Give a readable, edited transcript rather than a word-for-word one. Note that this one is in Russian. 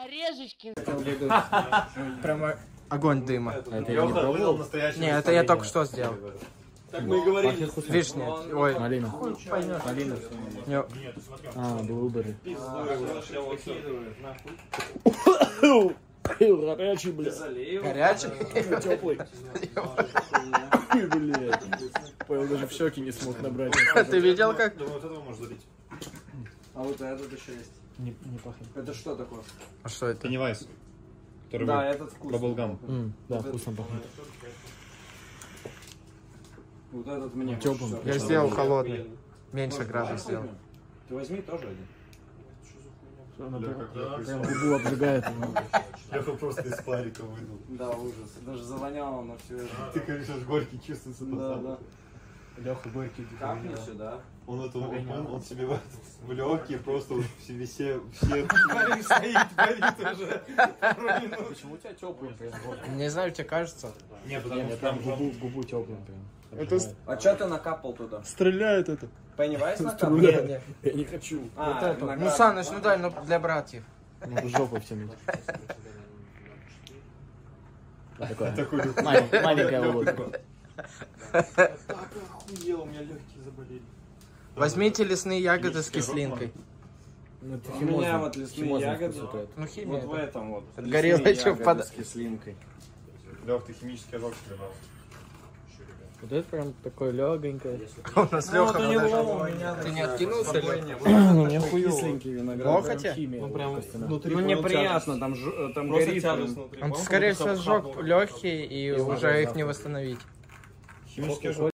Орешечки. Прямо огонь дыма. Это я не пробовал? Не, это я только что сделал. Так мы и говорили. Вишня. Ой. Малина. Малина. А, блуберы. Горячий, блядь. Горячий? Теплый. Блядь. Понял, даже в щеки не смог набрать. Ты видел как? Думаю, вот этого можно залить. А вот этот еще есть. Не пахнет. Это что такое? А что это? Пеннивайз. Да, этот вкусный. Баблгам. Да, вкусно пахнет. Вот этот мне Теплым. хочется. Я сделал холодный. Меньше градус сделал. Ты возьми тоже один. Прям губу обжигает. Леха просто из парика выдал. Да, ужас. Даже завоняло на все это. Ты, конечно, горький чувствуется. Да, да. Леха горький. Капни сюда. Он себе в легкие просто все стоит, болит уже. Почему у тебя теплый прям? Не знаю, тебе кажется. Не, потому что Там губу теплым прям. А что ты накапал туда? Стреляет это. Пеннивайз накапал? Не. Я не хочу. А, Ну, Саныч, ну дай, ну для братьев. Надо жопу втянуть. такой Маленькая лодка. Так охуел, у меня легкие заболели. Возьмите лесные ягоды с кислинкой. Ну, это У меня вот лесные химозный ягоды. вкус вот Ну, химия. Вот в этом вот. Это горело, Лесные чё, ягоды под- с кислинкой. Лех, ты химический ожог прибрал. Вот это прям такое легонькое. У нас Леха у меня Ты не откинулся, Леха? Ну, мне хуёво. Кисленький виноград. Лохотя? Ну, прям Ну неприятно, там горит. прям. Он, скорее всего, сжег легкие и уже их не восстановить. Химический ожог.